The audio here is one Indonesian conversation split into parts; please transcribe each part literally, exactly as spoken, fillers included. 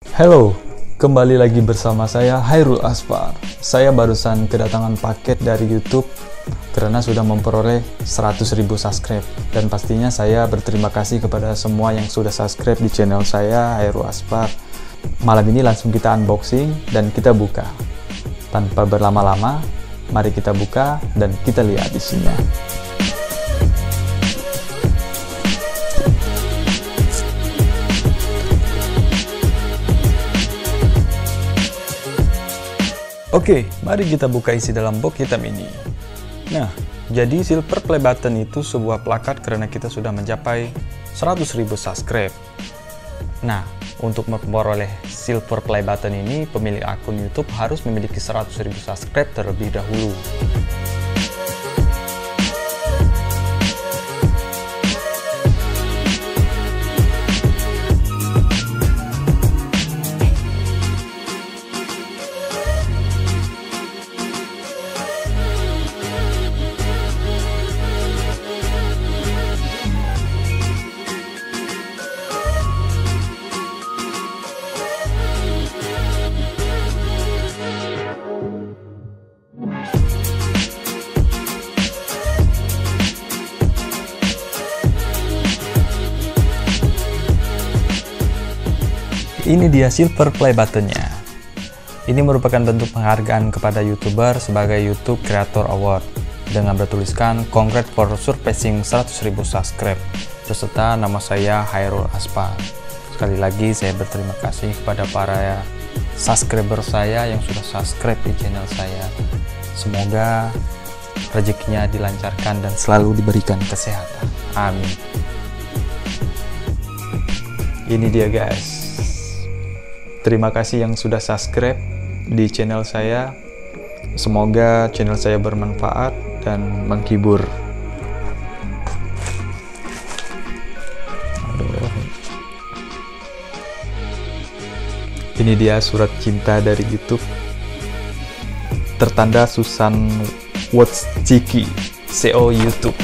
Halo, kembali lagi bersama saya Hairul Asfar. Saya barusan kedatangan paket dari YouTube karena sudah memperoleh seratus ribu subscribe. Dan pastinya saya berterima kasih kepada semua yang sudah subscribe di channel saya Hairul Asfar. Malam ini langsung kita unboxing dan kita buka. Tanpa berlama-lama, mari kita buka dan kita lihat isinya. Oke, mari kita buka isi dalam box hitam ini. Nah, jadi Silver Play Button itu sebuah plakat karena kita sudah mencapai seratus ribu subscribe. Nah, untuk memperoleh Silver Play Button ini, pemilik akun YouTube harus memiliki seratus ribu subscribe terlebih dahulu. Ini dia Silver Play Button-nya. Ini merupakan bentuk penghargaan kepada YouTuber sebagai YouTube Creator Award dengan bertuliskan Congrats for surpassing seratus ribu subscribe beserta nama saya Hairul Asfar. Sekali lagi saya berterima kasih kepada para subscriber saya yang sudah subscribe di channel saya. Semoga rezekinya dilancarkan dan selalu diberikan kesehatan. Amin. Ini dia guys. Terima kasih yang sudah subscribe di channel saya. Semoga channel saya bermanfaat dan menghibur. Aduh. Ini dia surat cinta dari YouTube. Tertanda Susan Wojcicki, C E O YouTube.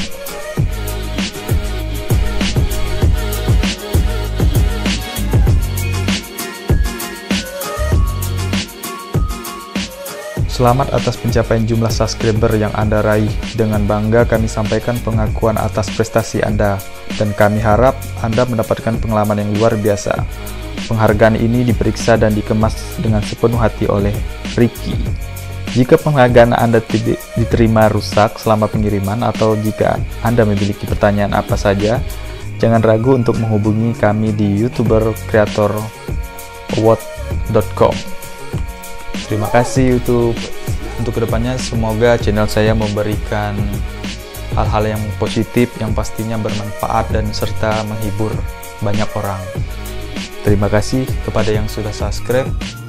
Selamat atas pencapaian jumlah subscriber yang Anda raih. Dengan bangga kami sampaikan pengakuan atas prestasi Anda, dan kami harap Anda mendapatkan pengalaman yang luar biasa. Penghargaan ini diperiksa dan dikemas dengan sepenuh hati oleh Ricky. Jika penghargaan Anda tidak diterima rusak selama pengiriman, atau jika Anda memiliki pertanyaan apa saja, jangan ragu untuk menghubungi kami di youtuber creator award dot com. Terima kasih YouTube. Untuk kedepannya semoga channel saya memberikan hal-hal yang positif yang pastinya bermanfaat dan serta menghibur banyak orang. Terima kasih kepada yang sudah subscribe.